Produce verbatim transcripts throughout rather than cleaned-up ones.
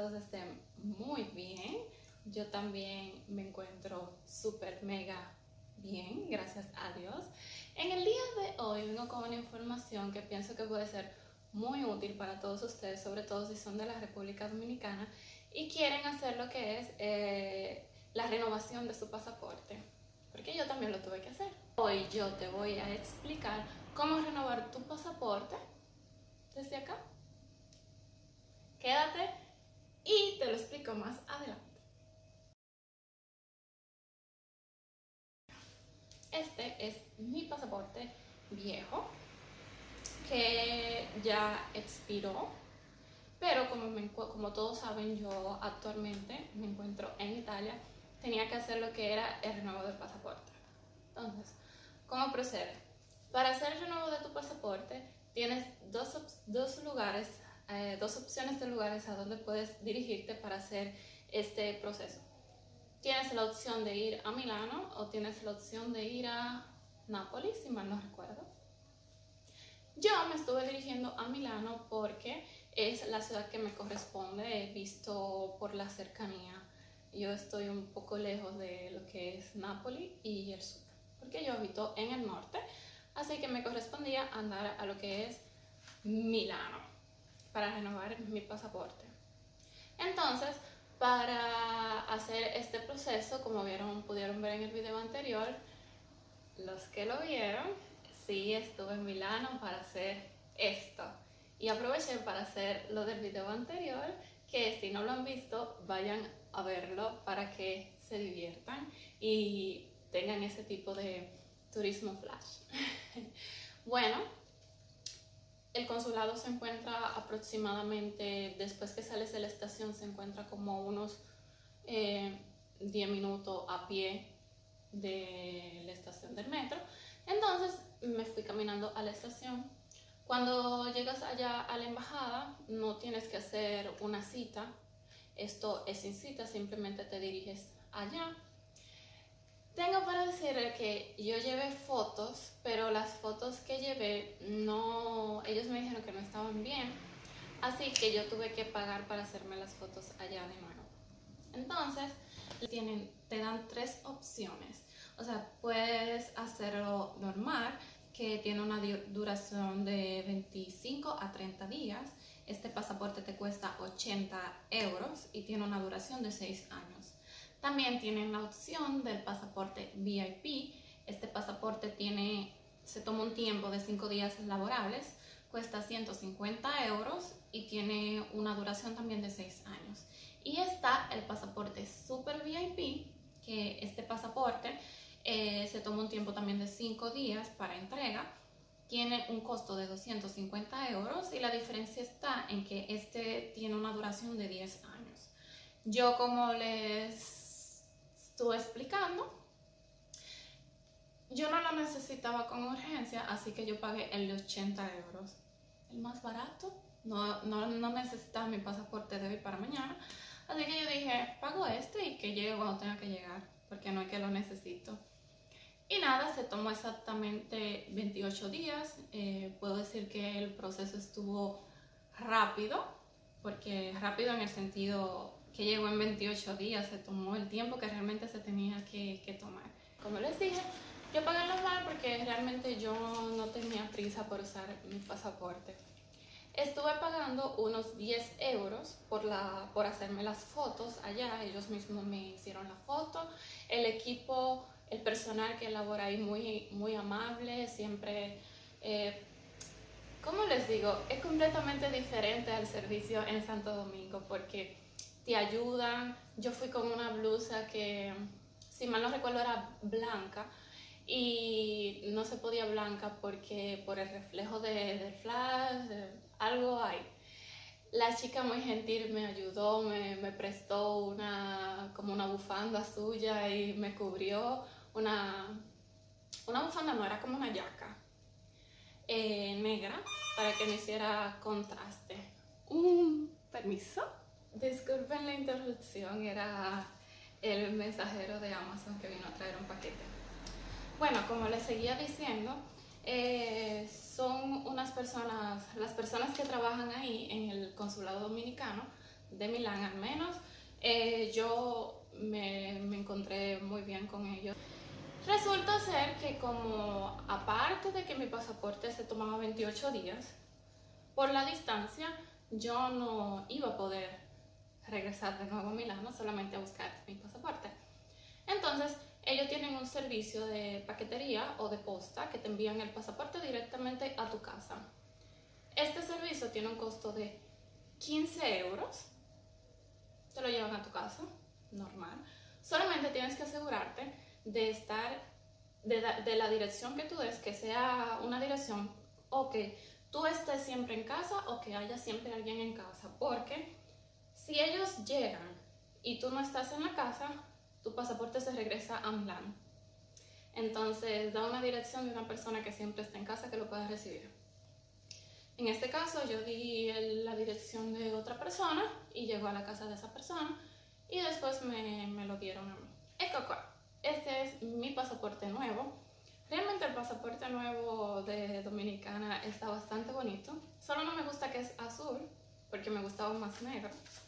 todos estén muy bien. Yo también me encuentro súper mega bien, gracias a Dios. En el día de hoy vengo con una información que pienso que puede ser muy útil para todos ustedes, sobre todo si son de la República Dominicana y quieren hacer lo que es eh, la renovación de su pasaporte, porque yo también lo tuve que hacer. Hoy yo te voy a explicar cómo renovar tu pasaporte desde acá. Quédate y te lo explico más adelante. Este es mi pasaporte viejo que ya expiró, pero como, me, como todos saben, yo actualmente me encuentro en Italia. Tenía que hacer lo que era el renuevo del pasaporte. Entonces, ¿cómo procede? Para hacer el renuevo de tu pasaporte tienes dos, dos lugares, eh, dos opciones de lugares a donde puedes dirigirte para hacer este proceso. Tienes la opción de ir a Milano o tienes la opción de ir a Nápoles, si mal no recuerdo. Yo me estuve dirigiendo a Milano porque es la ciudad que me corresponde, visto por la cercanía. Yo estoy un poco lejos de lo que es Nápoles y el sur, porque yo habito en el norte, así que me correspondía andar a lo que es Milano para renovar mi pasaporte. Entonces, para hacer este proceso, como vieron, pudieron ver en el video anterior, los que lo vieron, sí estuve en Milano para hacer esto. Y aproveché para hacer lo del video anterior, que si no lo han visto, vayan a verlo para que se diviertan y tengan ese tipo de turismo flash. Bueno, el consulado se encuentra aproximadamente, después que sales de la estación, se encuentra como unos eh, diez minutos a pie de la estación del metro. Entonces me fui caminando a la estación. Cuando llegas allá a la embajada, no tienes que hacer una cita. Esto es sin cita, simplemente te diriges allá. Tengo para decirle que yo llevé fotos, pero las fotos que llevé, no, ellos me dijeron que no estaban bien, así que yo tuve que pagar para hacerme las fotos allá de mano. Entonces, tienen, te dan tres opciones. O sea, puedes hacerlo normal, que tiene una duración de veinticinco a treinta días. Este pasaporte te cuesta ochenta euros y tiene una duración de seis años. También tienen la opción del pasaporte V I P. Este pasaporte tiene, se toma un tiempo de cinco días laborables, cuesta ciento cincuenta euros y tiene una duración también de seis años. Y está el pasaporte Super V I P, que este pasaporte eh, se toma un tiempo también de cinco días para entrega. Tiene un costo de doscientos cincuenta euros y la diferencia está en que este tiene una duración de diez años. Yo, como les estuve explicando, yo no lo necesitaba con urgencia, así que yo pagué el de ochenta euros, el más barato. No, no, no necesitaba mi pasaporte de hoy para mañana, así que yo dije, pago este y que llegue cuando tenga que llegar, porque no es que lo necesito. Y nada, se tomó exactamente veintiocho días. Eh, puedo decir que el proceso estuvo rápido, porque rápido en el sentido que llegó en veintiocho días, se tomó el tiempo que realmente se tenía que, que tomar. Como les dije, yo pagué normal porque realmente yo no tenía prisa por usar mi pasaporte. Estuve pagando unos diez euros por, la, por hacerme las fotos allá. Ellos mismos me hicieron la foto. El equipo, el personal que labora ahí, muy, muy amable, siempre... Eh, ¿Cómo les digo? Es completamente diferente al servicio en Santo Domingo porque te ayudan. Yo fui con una blusa que, si mal no recuerdo, era blanca y no se podía blanca porque por el reflejo de, del flash, de, algo hay. La chica muy gentil me ayudó, me, me prestó una, como una bufanda suya y me cubrió una, una bufanda, no, era como una yaca eh, negra para que me hiciera contraste. Un permiso. Disculpen la interrupción, era el mensajero de Amazon que vino a traer un paquete. Bueno, como les seguía diciendo, eh, son unas personas, las personas que trabajan ahí en el consulado dominicano, de Milán al menos, eh, yo me, me encontré muy bien con ellos. Resulta ser que como aparte de que mi pasaporte se tomaba veintiocho días, por la distancia yo no iba a poder regresar de nuevo a Milano solamente a buscar mi pasaporte. Entonces ellos tienen un servicio de paquetería o de posta que te envían el pasaporte directamente a tu casa. Este servicio tiene un costo de quince euros, te lo llevan a tu casa, normal. Solamente tienes que asegurarte de estar, de, de la dirección que tú des, que sea una dirección o que tú estés siempre en casa o que haya siempre alguien en casa, porque si ellos llegan y tú no estás en la casa, tu pasaporte se regresa a Milán. Entonces da una dirección de una persona que siempre está en casa que lo pueda recibir. En este caso yo di el, la dirección de otra persona y llegó a la casa de esa persona y después me, me lo dieron a mí. Ecco qua, este es mi pasaporte nuevo. Realmente el pasaporte nuevo de Dominicana está bastante bonito. Solo no me gusta que es azul, porque me gustaba más negro.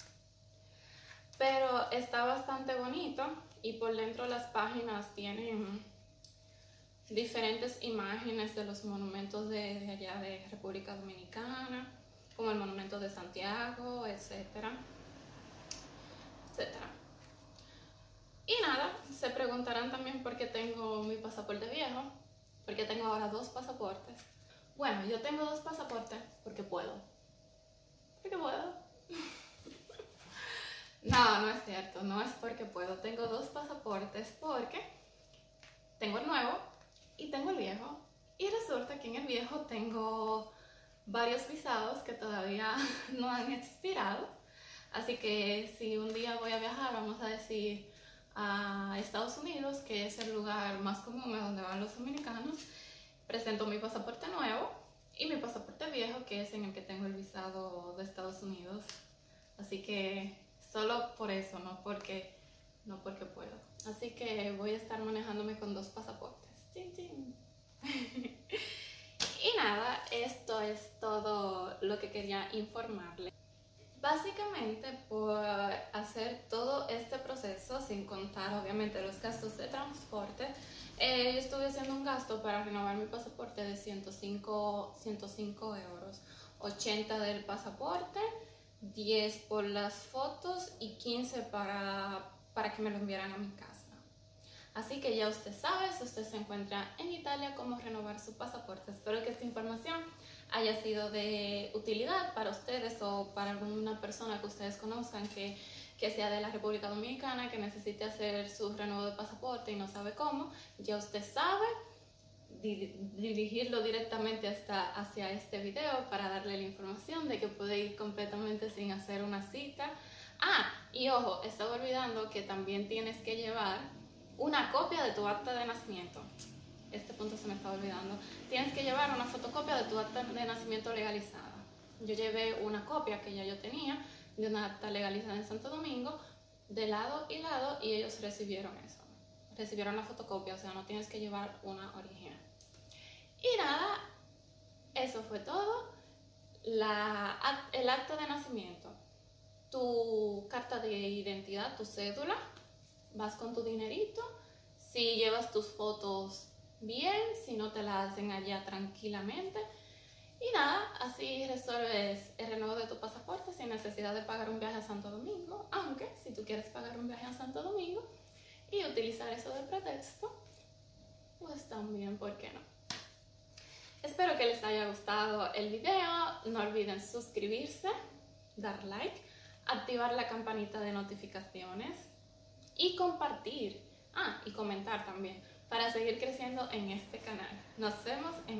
Pero está bastante bonito y por dentro las páginas tienen diferentes imágenes de los monumentos de, de allá de República Dominicana, como el monumento de Santiago, etcétera, etcétera. Y nada, se preguntarán también por qué tengo mi pasaporte viejo, porque tengo ahora dos pasaportes. Bueno, yo tengo dos pasaportes porque puedo. Porque puedo. No, no es cierto, no es porque puedo. Tengo dos pasaportes porque tengo el nuevo y tengo el viejo. Y resulta que en el viejo tengo varios visados que todavía no han expirado. Así que si un día voy a viajar, vamos a decir a Estados Unidos, que es el lugar más común a donde van los dominicanos, presento mi pasaporte nuevo y mi pasaporte viejo, que es en el que tengo el visado de Estados Unidos. Así que solo por eso, no porque, no porque puedo. Así que voy a estar manejándome con dos pasaportes. ¡Chin, chin! Y nada, esto es todo lo que quería informarles. Básicamente, por hacer todo este proceso, sin contar obviamente los gastos de transporte, eh, estuve haciendo un gasto para renovar mi pasaporte de ciento cinco euros, ochenta del pasaporte, diez por las fotos y quince para, para que me lo enviaran a mi casa. Así que ya usted sabe, si usted se encuentra en Italia, cómo renovar su pasaporte. Espero que esta información haya sido de utilidad para ustedes o para alguna persona que ustedes conozcan que, que sea de la República Dominicana, que necesite hacer su renuevo de pasaporte y no sabe cómo. Ya usted sabe di dirigirlo directamente hasta, hacia este video para darle la información de que puede ir completamente sin hacer una cita. Ah, y ojo, estaba olvidando que también tienes que llevar una copia de tu acta de nacimiento. Este punto se me estaba olvidando. Tienes que llevar una fotocopia de tu acta de nacimiento legalizada. Yo llevé una copia que ya yo tenía de una acta legalizada en Santo Domingo, de lado y lado, y ellos recibieron eso. Recibieron la fotocopia, o sea, no tienes que llevar una original. Y nada, eso fue todo. La, el acta de nacimiento, tu carta de identidad, tu cédula, vas con tu dinerito. Si llevas tus fotos bien, si no te la hacen allá tranquilamente. Y nada, así resuelves el renuevo de tu pasaporte sin necesidad de pagar un viaje a Santo Domingo, aunque si tú quieres pagar un viaje a Santo Domingo y utilizar eso de pretexto, pues también, ¿por qué no? Espero que les haya gustado el video, no olviden suscribirse, dar like, activar la campanita de notificaciones y compartir, ah, y comentar también, para seguir creciendo en este canal. Nos vemos en